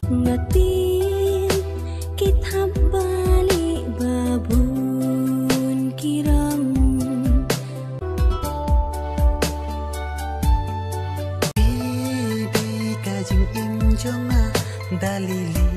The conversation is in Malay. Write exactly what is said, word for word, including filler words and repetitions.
ngatin kita balik babun kirang Bibi kajing injong dalili